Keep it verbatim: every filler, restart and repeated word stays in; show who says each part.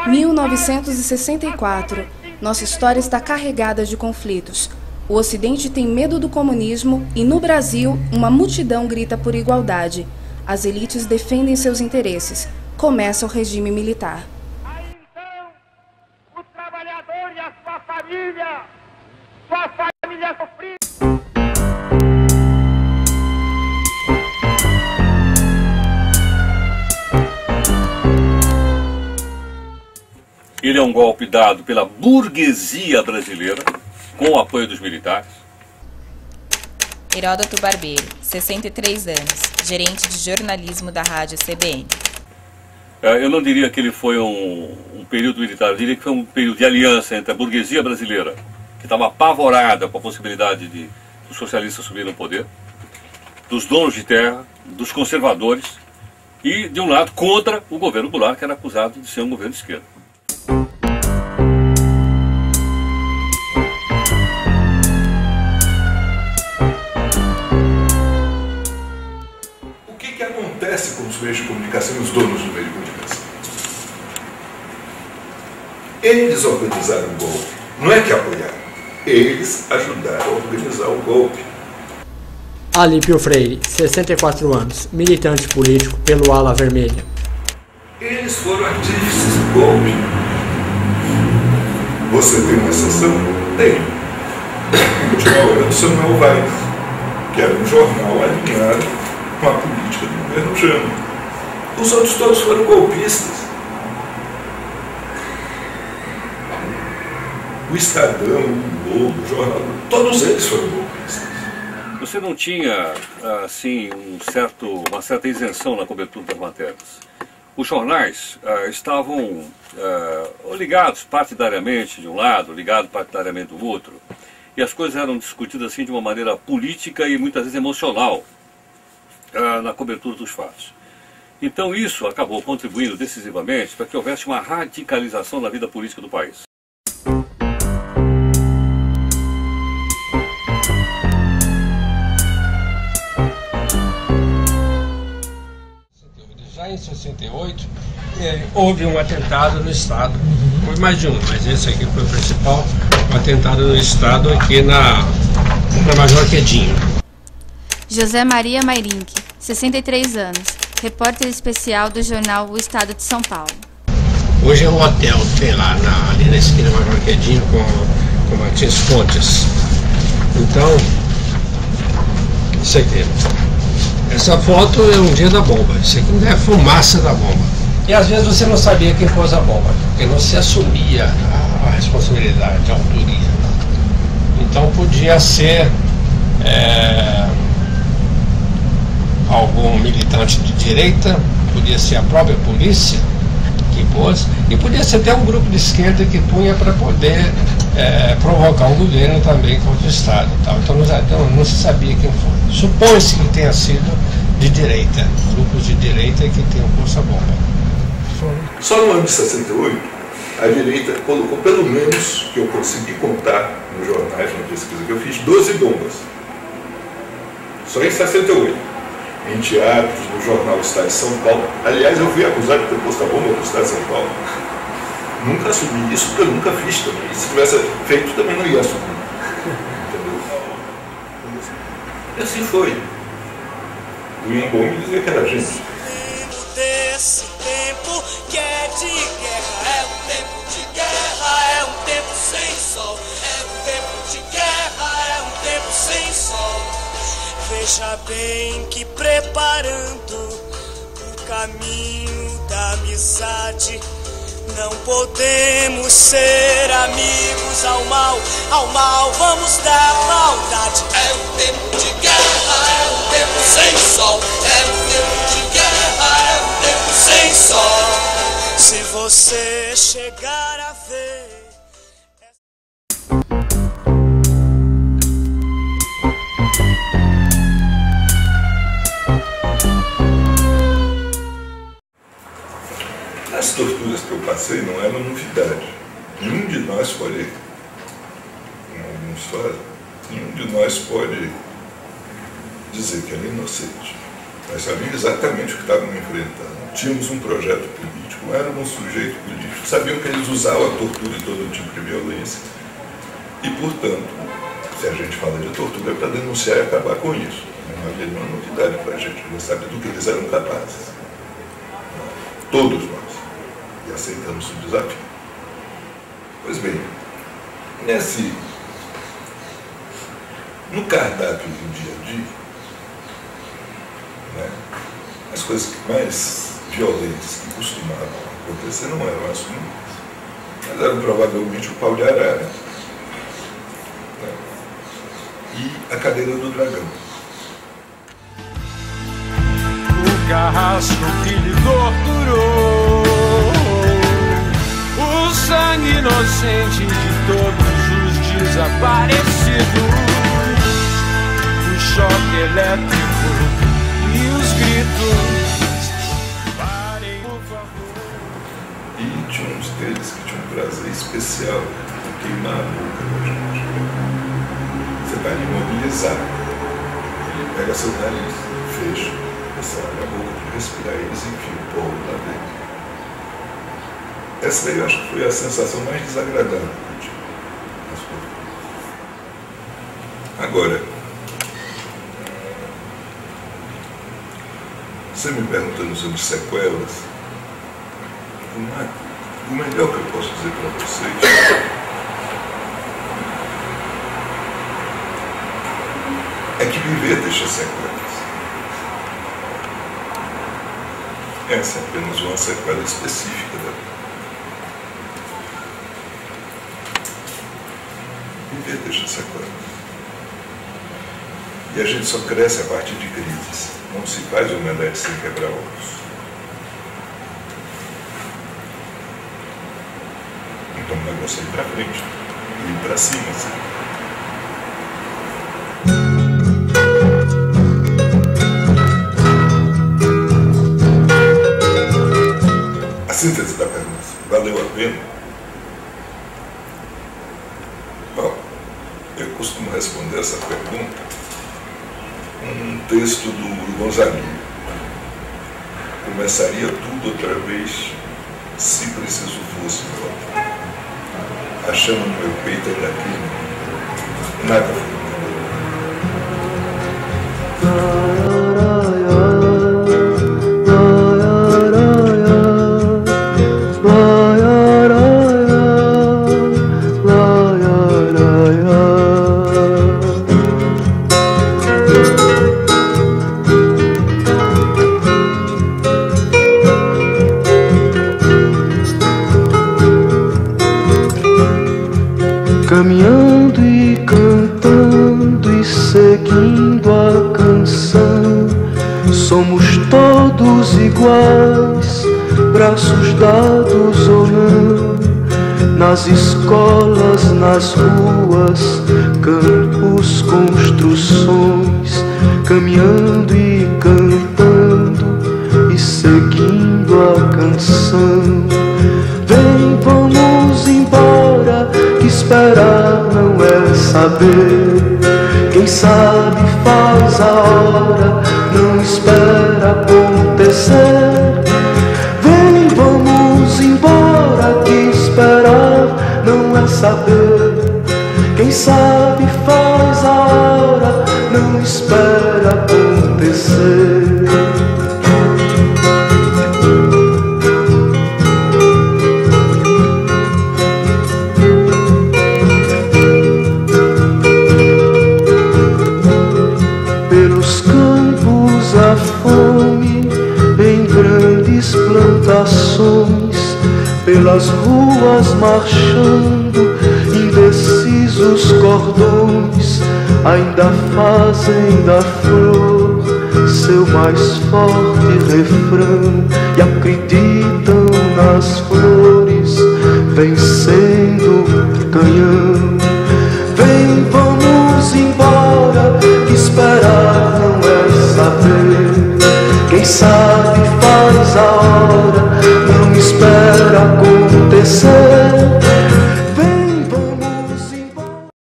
Speaker 1: mil novecentos e sessenta e quatro. Nossa história está carregada de conflitos. O Ocidente tem medo do comunismo e, no Brasil, uma multidão grita por igualdade. As elites defendem seus interesses. Começa o regime militar.
Speaker 2: Aí então, o trabalhador e a sua família, sua família sofrida.
Speaker 3: Ele é um golpe dado pela burguesia brasileira, com o apoio dos militares.
Speaker 4: Heródoto Barbeiro, sessenta e três anos, gerente de jornalismo da rádio C B N.
Speaker 3: Eu não diria que ele foi um, um período militar, eu diria que foi um período de aliança entre a burguesia brasileira, que estava apavorada com a possibilidade de os socialistas subirem no poder, dos donos de terra, dos conservadores, e, de um lado, contra o governo Goulart, que era acusado de ser um governo de esquerda.
Speaker 5: O que, que acontece com os meios de comunicação e os donos do meio de comunicação? Eles organizaram o golpe. Não é que apoiaram. Eles ajudaram a organizar o golpe.
Speaker 6: Alípio Freire, sessenta e quatro anos, militante político pelo Ala Vermelha.
Speaker 5: Eles foram artífices do golpe. Você tem uma exceção? Tem. A última hora do Samuel Weiner, que era um jornal alinhado com a política do governo Jânio. Os outros todos foram golpistas. O Estadão, o Globo, o Jornal, todos eles foram golpistas.
Speaker 3: Você não tinha, assim, um certo, uma certa isenção na cobertura das matérias. Os jornais uh, estavam uh, ligados partidariamente de um lado, ligados partidariamente do outro, e as coisas eram discutidas assim de uma maneira política e muitas vezes emocional uh, na cobertura dos fatos. Então isso acabou contribuindo decisivamente para que houvesse uma radicalização da vida política do país.
Speaker 7: Já em sessenta e oito, eh, houve um atentado no Estado, foi mais de um, mas esse aqui foi o principal, um atentado no Estado aqui na, na Major Quedinho.
Speaker 8: José Maria Mairink, sessenta e três anos, repórter especial do jornal O Estado de São Paulo.
Speaker 7: Hoje é um hotel, tem lá, na, ali na esquina Major Quedinho com, com Martins Fontes. Então, isso aqui. Essa foto é um dia da bomba, isso aqui é a fumaça da bomba. E às vezes você não sabia quem pôs a bomba, porque não se assumia a, a responsabilidade, a autoria. Então podia ser é, algum militante de direita, podia ser a própria polícia que pôs, e podia ser até um grupo de esquerda que punha para poder é, provocar o governo também contra o Estado. Tal. Então não, não, não se sabia quem foi. Supõe-se que tenha sido de direita, grupos de direita que tenham posto a bomba.
Speaker 5: Só no ano de sessenta e oito, a direita colocou, pelo menos, que eu consegui contar nos jornais, na pesquisa que eu fiz, doze bombas. Só em sessenta e oito. Em teatros, no jornal Estado de São Paulo. Aliás, eu fui acusado de ter posto a bomba no Estado de São Paulo. Nunca assumi isso, porque eu nunca fiz também. E se tivesse feito, também não ia assumir. E assim foi. O Ian Bom me dizia que era gente.
Speaker 9: Desse tempo que é de guerra, é um tempo de guerra, é um tempo sem sol, é um tempo de guerra, é um tempo sem sol. Veja bem que preparando o caminho da amizade, não podemos ser amigos ao mal, ao mal vamos dar maldade. É um tempo de guerra, é um tempo sem sol, é um tempo de guerra, é um tempo sem sol. Se você chegar a ver...
Speaker 5: As torturas que eu passei não eram novidade. Nenhum de nós pode, em alguma história, nenhum de nós pode dizer que era inocente. Nós sabíamos exatamente o que estávamos enfrentando. tínhamos um projeto político, era um sujeito político, sabiam que eles usavam a tortura e todo tipo de violência e, portanto, se a gente fala de tortura é para denunciar e acabar com isso. Não havia nenhuma novidade para a gente, já sabe do que eles eram capazes. Todos nós. E aceitamos o desafio. Pois bem, nesse, no cardápio do dia a dia, né, as coisas mais violentas que costumavam acontecer não eram as únicas, mas eram provavelmente o pau de arara, né, e a cadeira do dragão.
Speaker 9: O carrasco que lhe torturou, o sangue inocente de todos os desaparecidos, o choque elétrico e os gritos. Parem, por favor.
Speaker 5: E tinha uns deles que tinham um prazer especial de queimar a boca da gente. Você vai lhe imobilizar. Ele pega seu nariz, fecha, você abre a boca para respirar e eles enfiam o pó lá dentro. Essa daí eu acho que foi a sensação mais desagradável que eu tive. Agora, você me perguntando sobre sequelas, o melhor que eu posso dizer para vocês é que viver deixa sequelas. Essa é apenas uma sequela específica da vida. Viver deixa sequelas. E a gente só cresce a partir de crises. Não se faz omelete sem quebrar ovos. Então o negócio é ir para frente. E ir para cima, assim. A síntese da pergunta, valeu a pena? Bom, eu costumo responder essa pergunta um texto do Gonzaguinha. Começaria tudo outra vez, se preciso fosse, meu amor. A chama no meu peito ainda queima, nada foi.
Speaker 10: Caminhando e cantando e seguindo a canção, somos todos iguais, braços dados ou não, nas escolas, nas ruas, campos, construções, caminhando e cantando e seguindo a canção. Vem, vamos embora, que esperar não é saber. Quem sabe faz a hora, não espera acontecer. Vem, vamos embora, que esperar não é saber. Quem sabe faz a hora, não espera acontecer. Pelas ruas marchando, indecisos cordões ainda fazem da flor seu mais forte refrão e acreditam nas flores vencendo canhão.